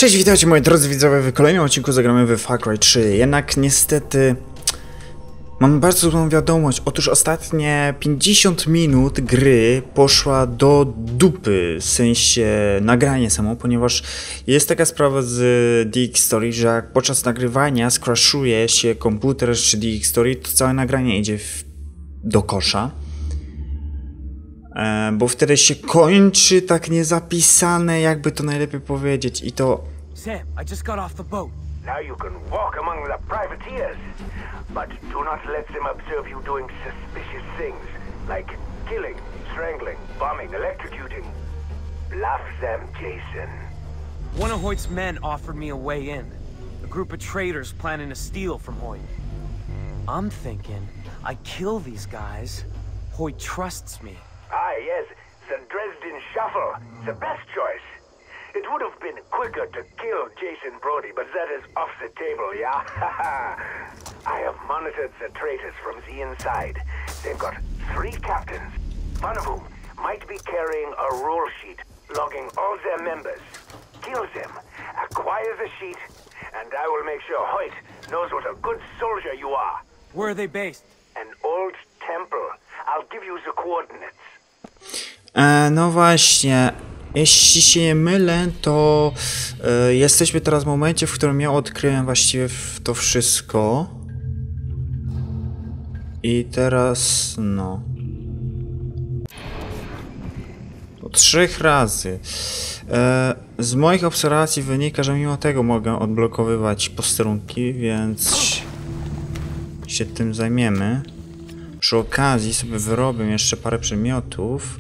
Cześć, witajcie moi drodzy widzowie, w kolejnym odcinku zagramy w Far Cry 3. Jednak niestety mam bardzo złą wiadomość. Otóż ostatnie 50 minut gry poszła do dupy, w sensie nagranie samo, ponieważ jest taka sprawa z DX Story, że jak podczas nagrywania skraszuje się komputer czy DX Story, to całe nagranie idzie do kosza. Bo wtedy się kończy tak niezapisane, jakby to najlepiej powiedzieć, i to... Sam, I just got off the boat. Now you can walk among the privateers, but do not let them observe you doing suspicious things, like killing, strangling, bombing, electrocuting. Bluff them, Jason. One of Hoyt's men offered me a way in. A group of traders planning to steal from Hoyt. I'm thinking I kill these guys. Hoyt trusts me. Ah, yes, the Dresden Shuffle, the best choice. It would have been quicker to kill Jason Brody, but that is off the table, yeah? I have monitored the traitors from the inside. They've got 3 captains, one of whom might be carrying a roll sheet, logging all their members. Kill them, acquire the sheet, and I will make sure Hoyt knows what a good soldier you are. Where are they based? An old temple. I'll give you the coordinates. No właśnie, jeśli się nie mylę, to jesteśmy teraz w momencie, w którym ja odkryłem właściwie to wszystko. I teraz, no... To 3 razy. Z moich obserwacji wynika, że mimo tego mogę odblokowywać posterunki, więc się tym zajmiemy. Przy okazji sobie wyrobię jeszcze parę przedmiotów.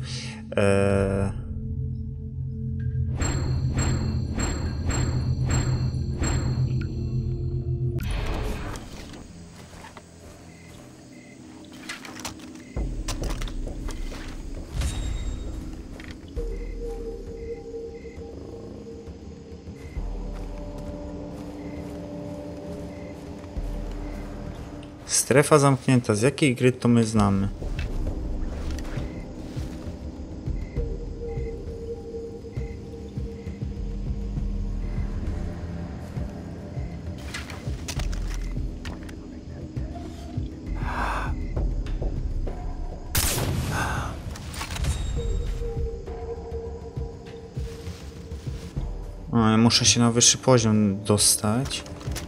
Strefa zamknięta. Z jakiej gry to my znamy? O, muszę się na wyższy poziom dostać.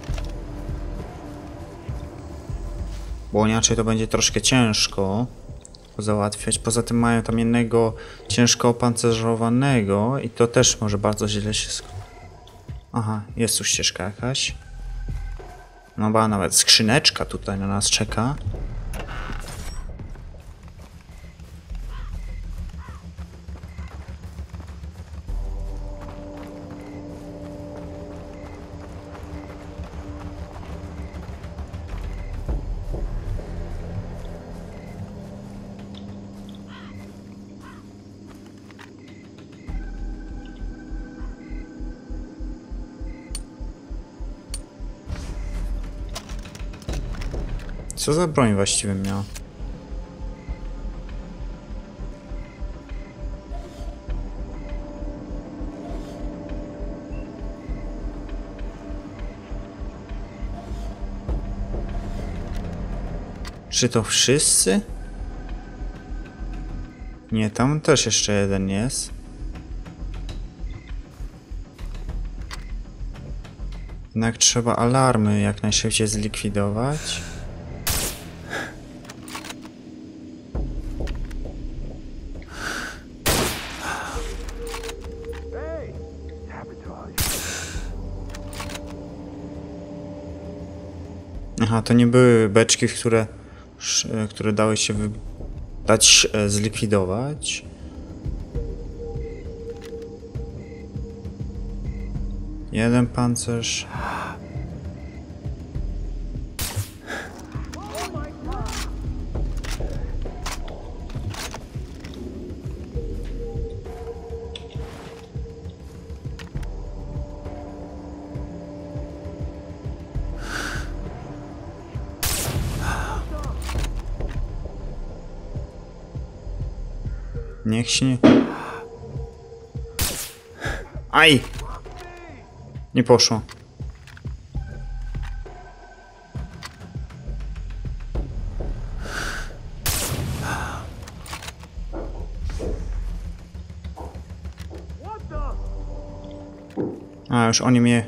Bo inaczej to będzie troszkę ciężko załatwiać. Poza tym mają tam jednego ciężko opancerzowanego i to też może bardzo źle się skończyć. Aha, jest tu ścieżka jakaś. No ba, nawet skrzyneczka tutaj na nas czeka. Co za broń właściwie miał? Czy to wszyscy? Nie, tam też jeszcze jeden jest. Jednak trzeba alarmy jak najszybciej zlikwidować. Aha, to nie były beczki, które dały się dać zlikwidować. Jeden pancerz. Niech się nie... Aj! Nie poszło. A, już oni mnie...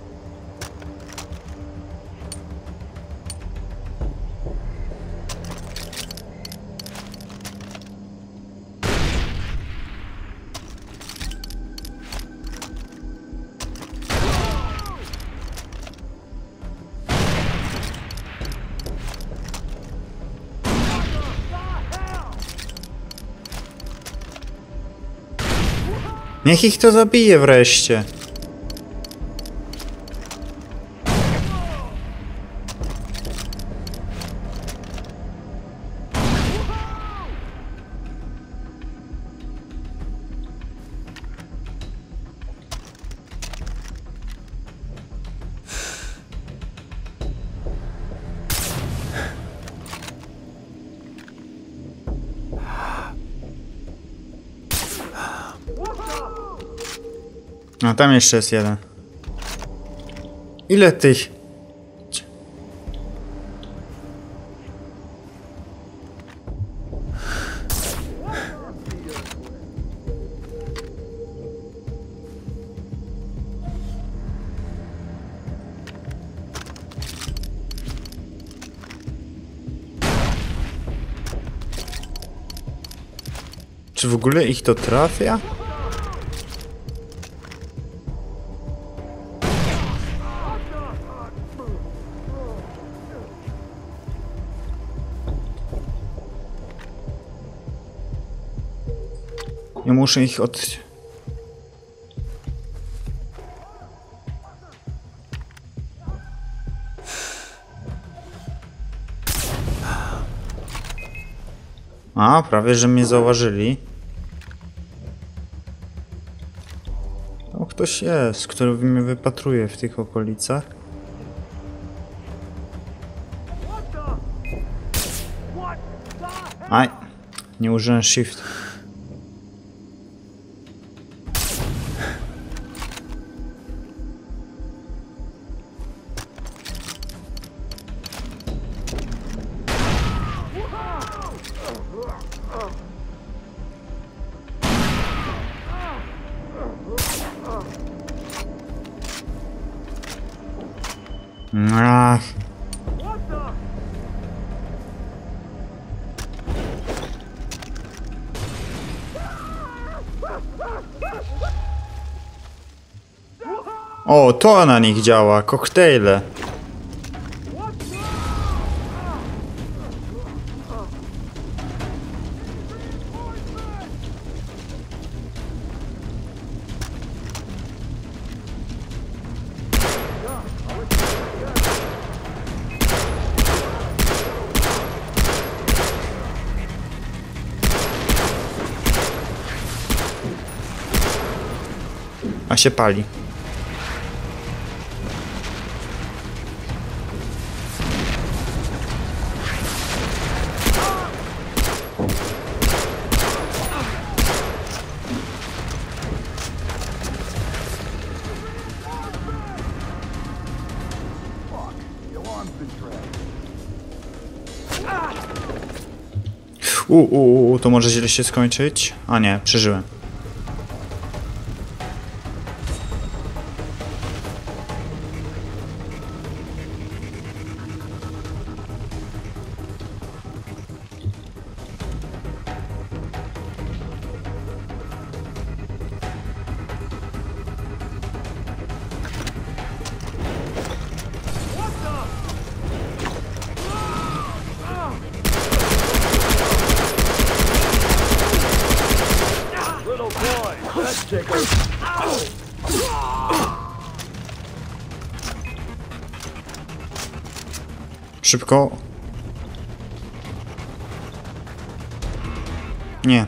Niech ich to zabije wreszcie. No tam jeszcze jest jeden. Ile tych? Czy w ogóle ich to trafia? Ja muszę ich od... A, prawie że mnie zauważyli. O, ktoś jest, który mnie wypatruje w tych okolicach. Aj, nie użyłem shift. Ach. O, to na nich działa, koktajle. A się pali. To może źle się skończyć? A nie, przeżyłem. Szybko. Nie.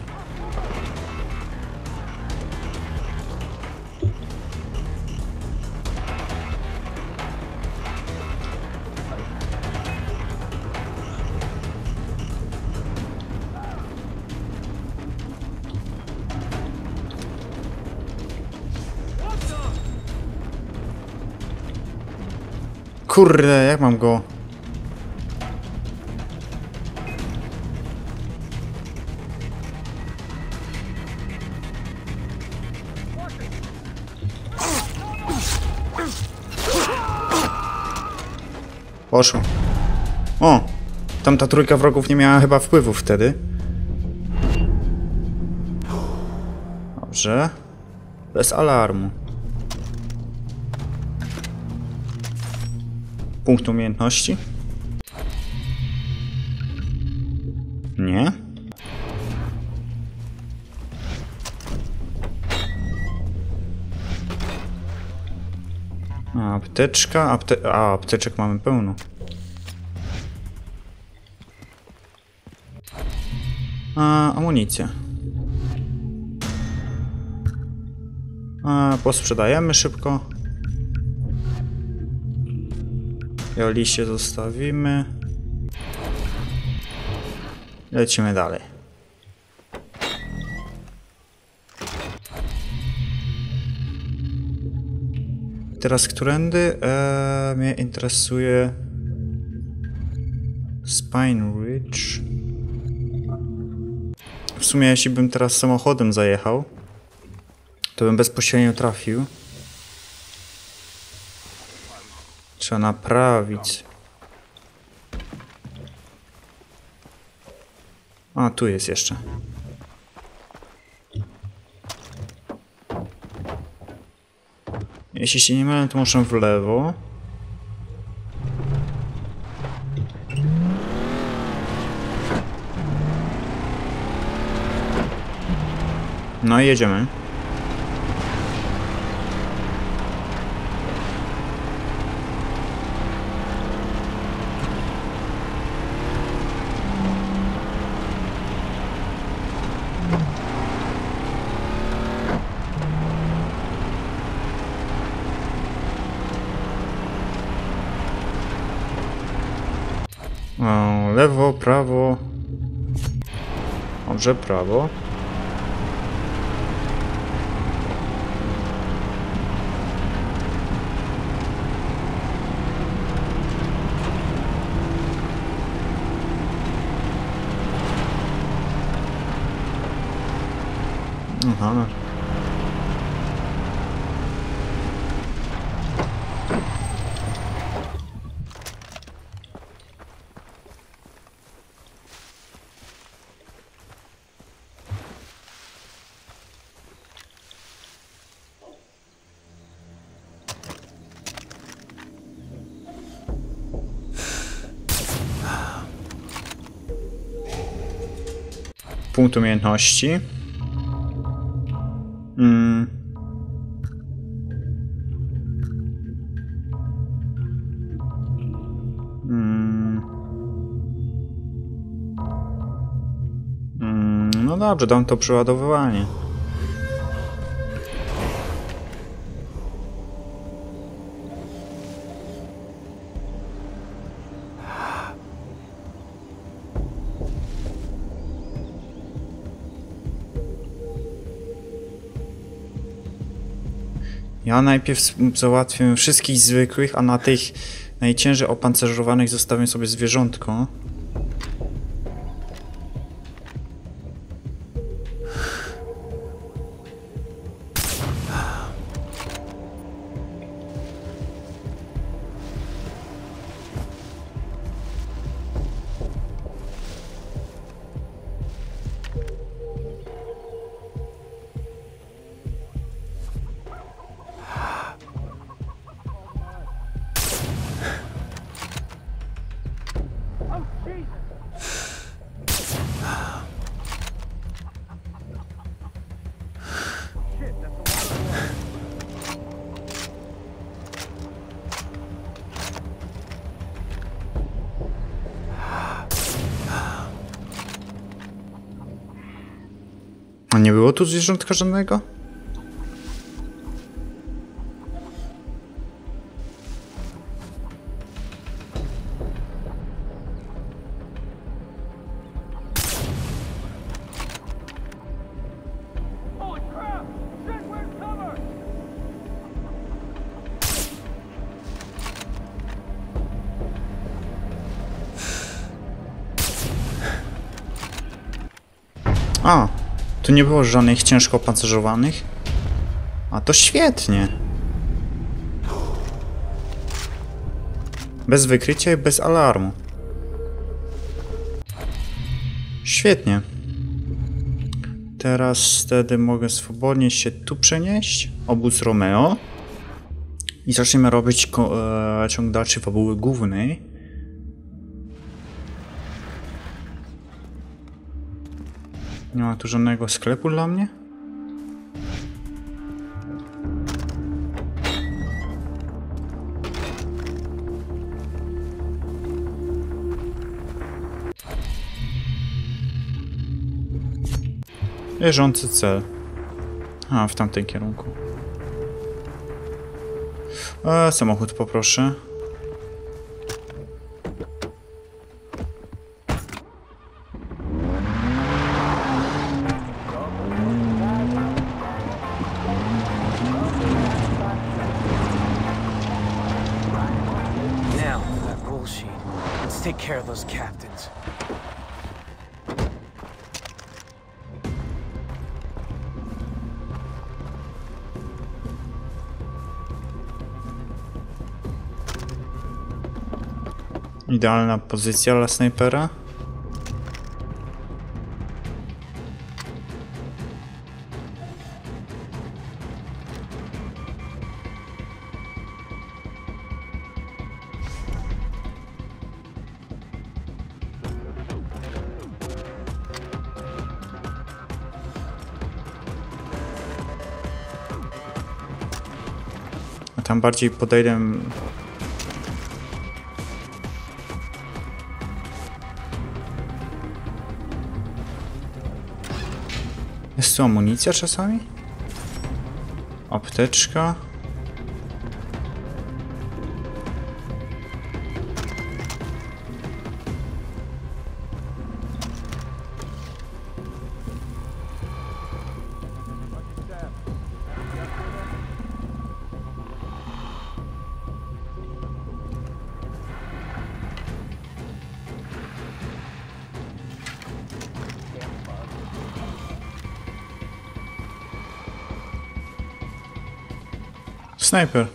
kurde, jak mam go? Poszło. O! Tamta trójka wrogów nie miała chyba wpływu wtedy. Dobrze. Bez alarmu. Punkt umiejętności? Nie. Apteczka, apteczek mamy pełno. Amunicja. Posprzedajemy szybko. Liście zostawimy. Lecimy dalej. Teraz którędy? Mnie interesuje Spine Ridge. W sumie jeśli bym teraz samochodem zajechał, to bym bezpośrednio trafił. Trzeba naprawić. A, tu jest jeszcze. Jeśli się nie mylę, to muszę w lewo. No i jedziemy. Lewo, prawo. Dobrze, prawo. Aha. Punkt umiejętności. No dobrze, dam to przeładowywanie. Ja najpierw załatwię wszystkich zwykłych, a na tych najciężej opancerzowanych zostawię sobie zwierzątko. A nie było tu zwierzątka żadnego? A, tu nie było żadnych ciężko opancerzowanych. A to świetnie. Bez wykrycia i bez alarmu. Świetnie. Teraz wtedy mogę swobodnie się tu przenieść. Obóz Romeo. I zaczniemy robić ciąg dalszy fabuły głównej. Nie ma tu żadnego sklepu dla mnie? Leżący cel. A, w tamtym kierunku. Samochód poproszę. Now, that rule sheet. Let's take care of those captains. Idealna pozycja dla snajpera. A tam bardziej podejdę. Jest tu amunicja czasami? Apteczka. Snajper.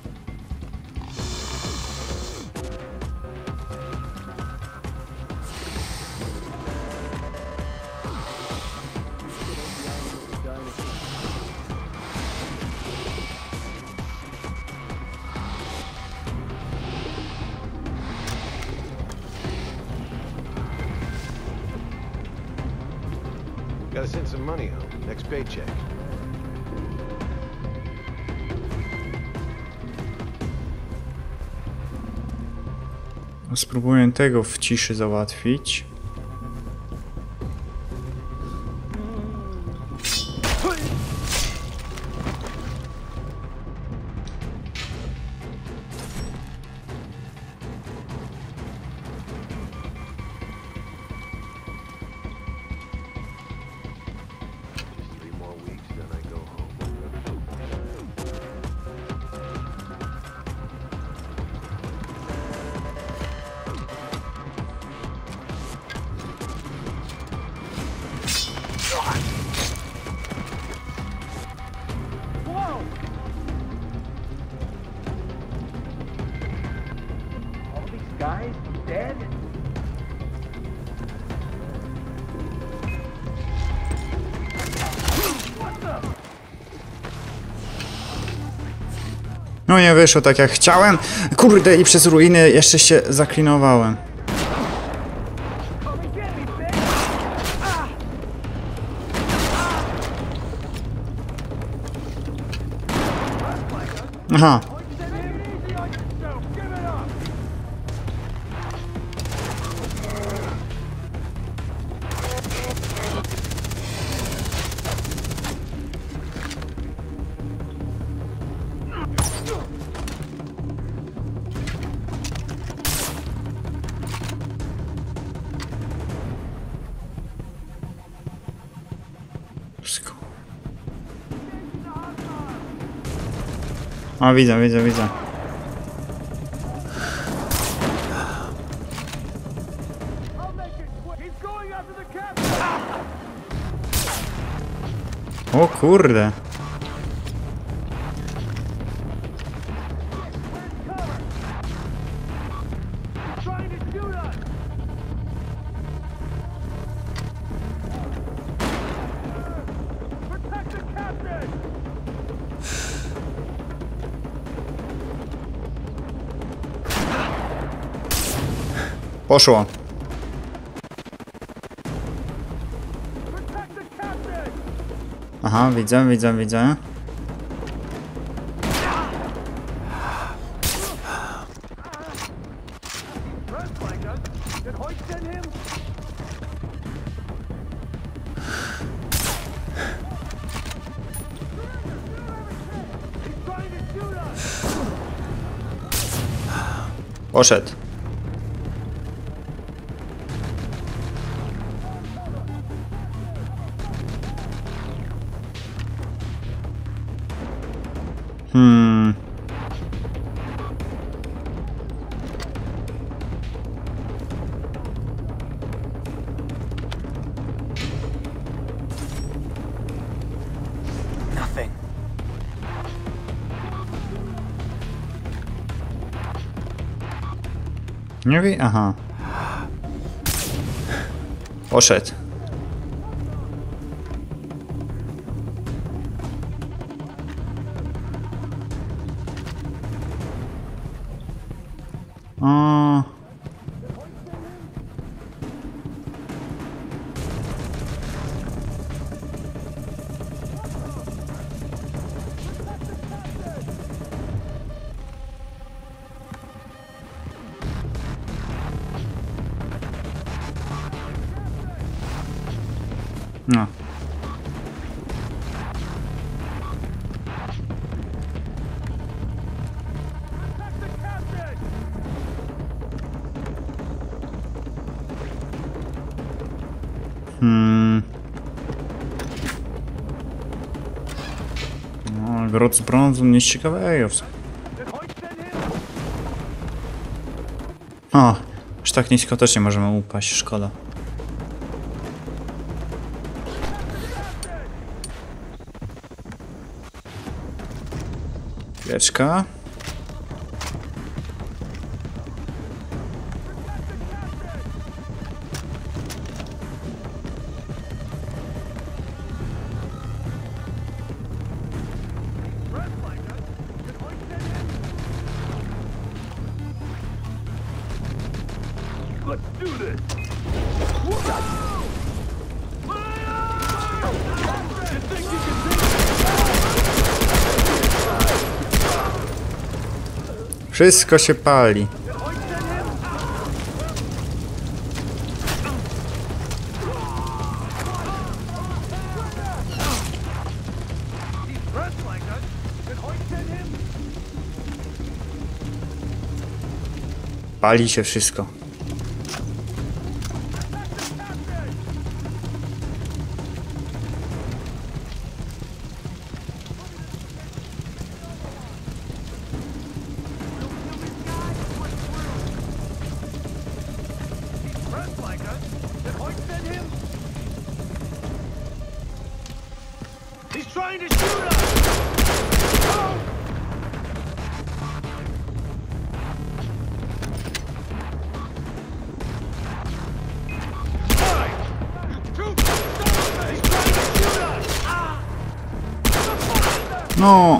Gotta send some money home. Next paycheck. Spróbuję tego w ciszy załatwić. Guys, dead? No nie wyszło tak jak chciałem. Kurde, i przez ruiny jeszcze się zaklinowałem. Aha. O, widzę. O kurde. Poszło. Aha, widzę. Poszedł. Nothing. Nie wie? Aha. Poszedł. O. No. No, grot z brązu, nic ciekawego. O, aż tak nisko też nie możemy upaść, szkoda. Chwileczka. Wszystko się pali. Pali się wszystko. He's trying to shoot us! No.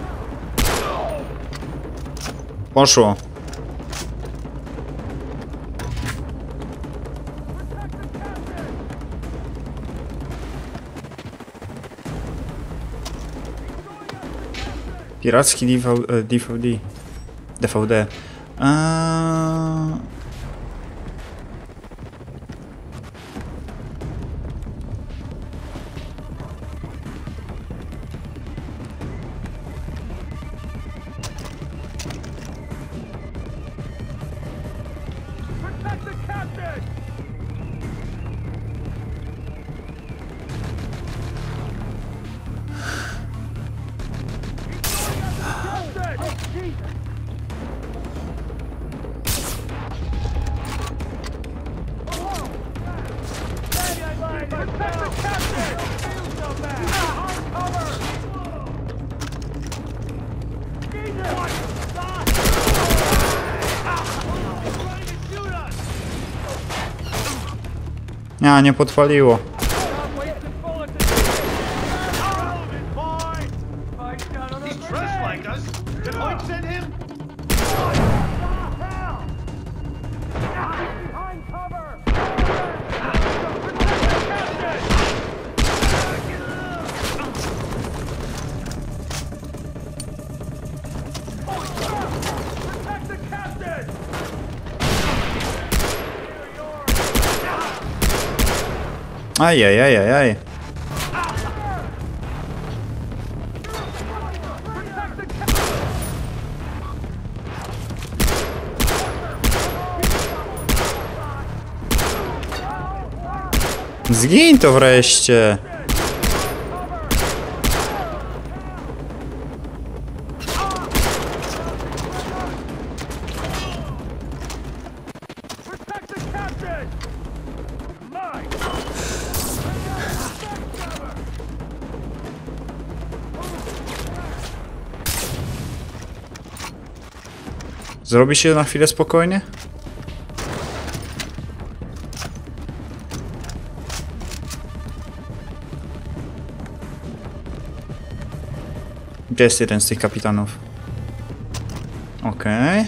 Poszło. Piracki DVD. Protect the captain! Protect the captain! A, nie podpaliło. Ajajajajaj. Zgiń to wreszcie. Zrobi się na chwilę spokojnie? Gdzie jest jeden z tych kapitanów? Okej.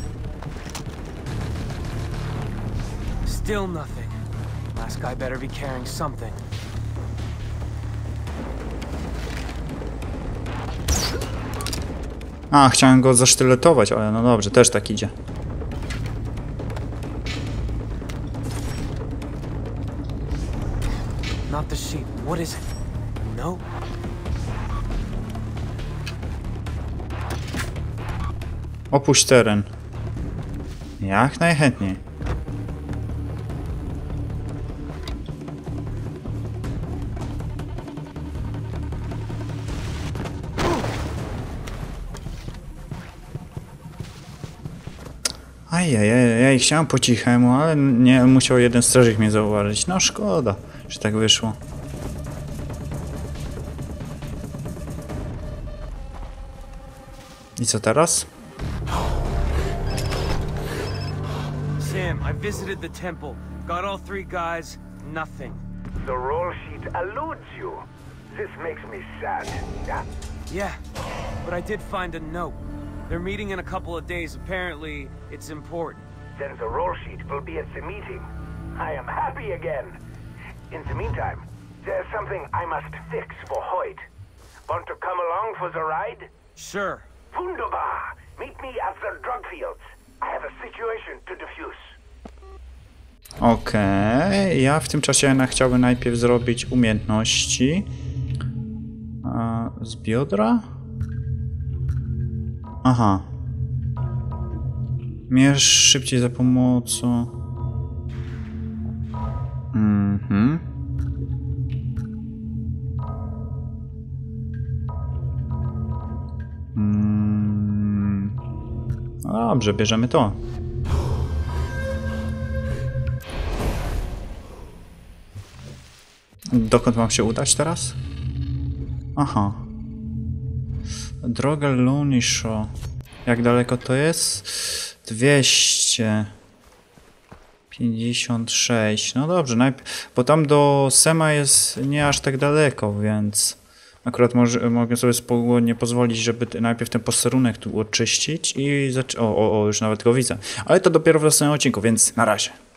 Still nothing. Last guy better be carrying something. A, chciałem go zasztyletować, ale no dobrze, też tak idzie. Not the sheep. What is it? No? Opuść teren. Jak najchętniej. Ajajajaj, chciałem po cichemu, ale nie musiał jeden strażnik mnie zauważyć. No szkoda, że tak wyszło. I co teraz? Sam, I visited the temple. Got all three guys. Nothing. The roll sheet eludes you. This makes me sad. Yeah? Yeah, but I did find a note. They're meeting in a couple of days. Apparently, it's important. Then the roll sheet will be at the meeting. I am happy again. In the meantime, there's something I must fix for Hoyt. Want to come along for the ride? Sure. Wunderbar! Meet me at the drug fields. I have a situation to defuse. Okej, ja w tym czasie jednak chciałbym najpierw zrobić umiejętności. Z biodra? Aha. Mierz szybciej za pomocą. No dobrze, bierzemy to. Dokąd mam się udać teraz? Aha. Droga Lunisho. Jak daleko to jest? 256. No dobrze, bo tam do Sema jest nie aż tak daleko, więc akurat mogę sobie spokojnie pozwolić, żeby najpierw ten posterunek tu oczyścić i już nawet go widzę. Ale to dopiero w następnym odcinku, więc na razie.